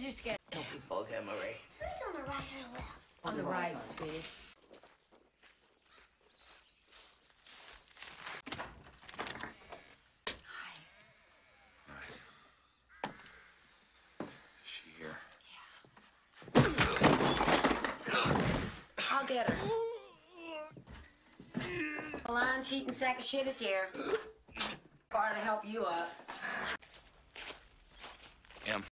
your schedule? Don't be vulgar, Marie. It's on the right or left? On the right, sweetie. Is she here? I'll get her. A lying, cheating sack of shit is here. Far to help you up. Em.